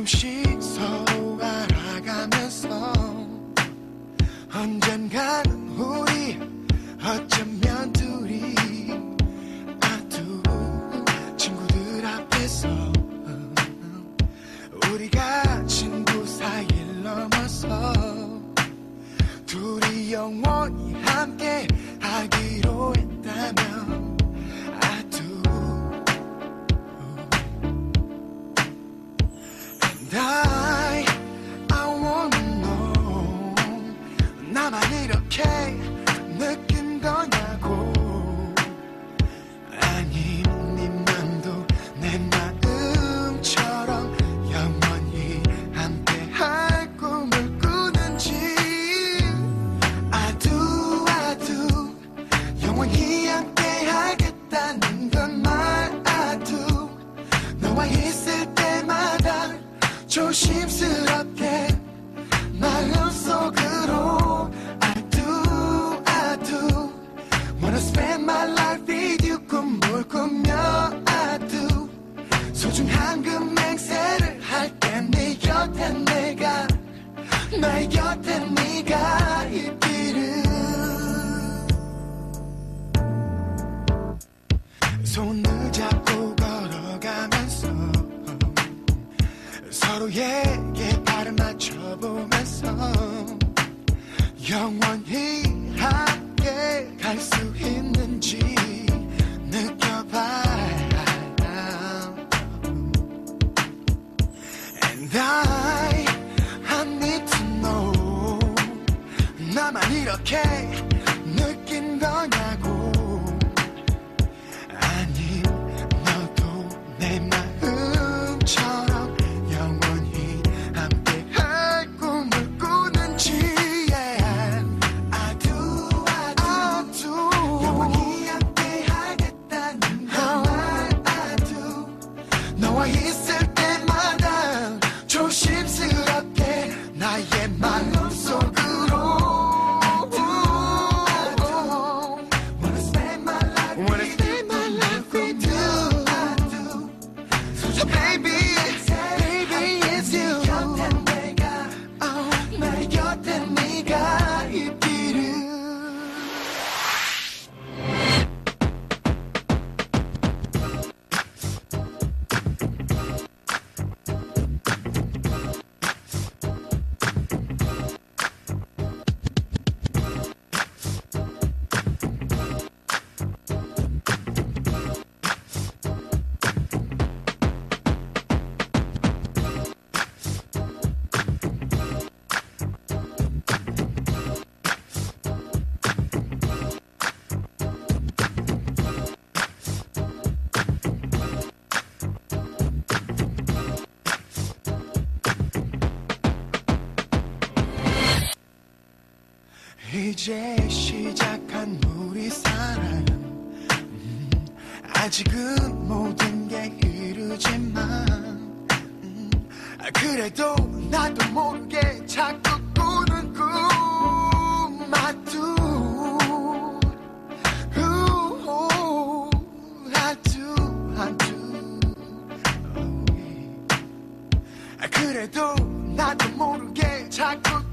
조금씩 서로 알아가면서 언젠간 우리 어쩌면 둘이 아두 친구들 앞에서 우리가 친구 사이를 넘어서 둘이 영원히 함께 하기로 했다면 아두 And I wanna know 나만 이렇게 느낀 거냐고 아님 네 맘도 내 마음처럼 영원히 함께 할 꿈을 꾸는지 I do 영원히 함께 하겠다는 건 말 I do 너와 있을 때마다 조심스럽게 마음속으로 I do wanna spend my life with you 꿈을 꾸며 I do 소중한 그 맹세를 할 때 네 곁에 내가 나의 곁에 네가 있기를 손을 잡고 걸어가면서 서로에게 발을 맞춰보면서 영원히 함께 갈 수 있는지 느껴봐 And I need to know 나만 이렇게 느낀 거냐고 아님 너도 내 마음처럼 영원히 함께 할 꿈을 꾸는지 yeah. I do 영원히 함께 하겠다는 말 I do 너와 있을 때마다 조심스럽게 나의 마음속으로 Wanna spend my life with you I do So baby it's you 나의 곁에 네가 있기를 이제 시작한 우리 사랑 아직은 모든 게 이르지만 그래도 나도 모르게 자꾸 꾸는 꿈 I do 그래도 나도 모르게 자꾸